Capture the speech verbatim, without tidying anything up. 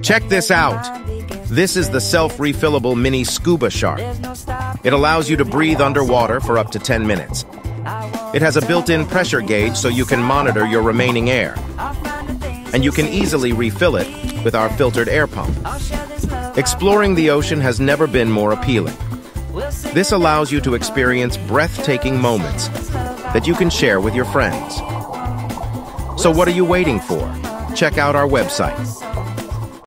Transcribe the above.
Check this out. This is the self-refillable mini Scubashark. It allows you to breathe underwater for up to ten minutes. It has a built-in pressure gauge so you can monitor your remaining air. And you can easily refill it with our filtered air pump. Exploring the ocean has never been more appealing. This allows you to experience breathtaking moments that you can share with your friends. So what are you waiting for? Check out our website.